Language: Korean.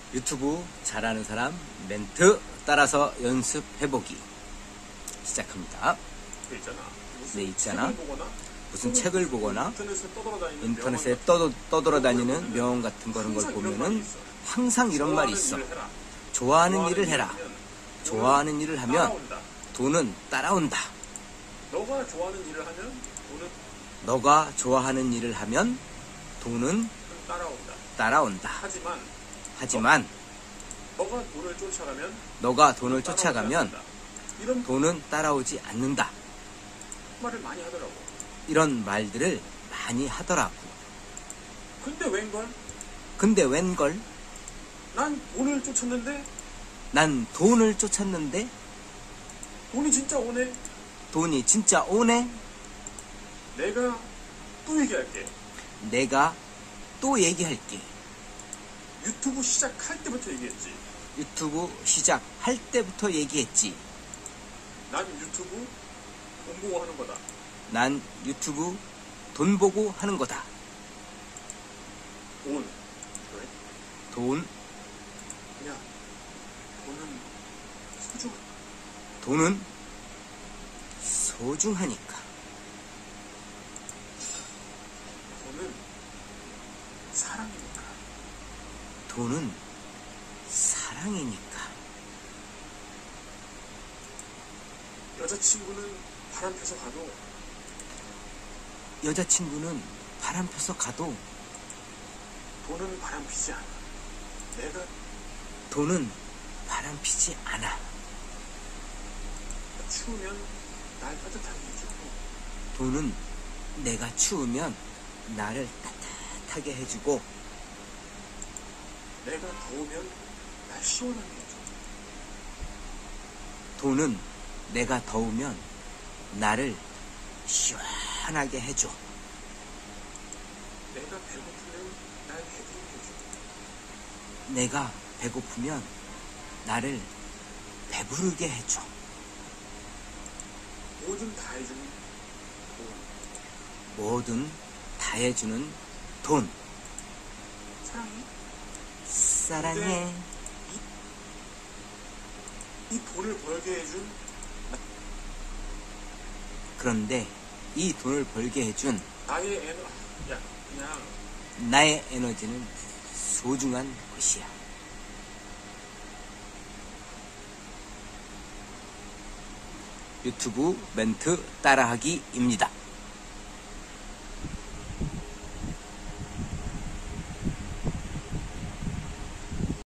유튜브 잘하는 사람 멘트 따라서 연습해보기 시작합니다. 네, 있잖아. 무슨 책을 보거나 인터넷에 떠돌아다니는 명언 같은 그런 걸 보면은 항상 이런 말이 있어. 좋아하는 일을 해라. 좋아하는 일을 하면 돈은 따라온다. 너가 좋아하는 일을 하면 너가 좋아하는 일을 하면 돈은 따라온다. 하지만 너가 돈을 쫓아가면 이런 돈은 따라오지 않는다. 말을 많이 하더라고. 이런 말들을 많이 하더라고. 근데 웬걸? 난 난 돈을 쫓았는데 돈이 진짜 오네. 내가 또 얘기할게. 유튜브 시작할 때부터 얘기했지. 난 유튜브 돈 보고 하는 거다. 난 유튜브 돈 보고 하는 거다. 돈. 야, 돈은 소중하니까. 돈은 사랑이니까. 여자친구는 바람 펴서 가도 돈은 바람 피지 않아. 추우면 날 따뜻하게 해주고. 돈은 내가 추우면 나를 따뜻하게 해주고. 내가 더우면 날 시원하게 해줘. 돈은 내가 더우면 나를 시원하게 해줘. 내가 배고프면 나를 배부르게 해줘. 뭐든 다 해주는 돈. 사랑해. 이 돈을 벌게 해준 그런데 이 돈을 벌게 해준 나의 에너지는 소중한 것이야. 유튜브 멘트 따라하기입니다.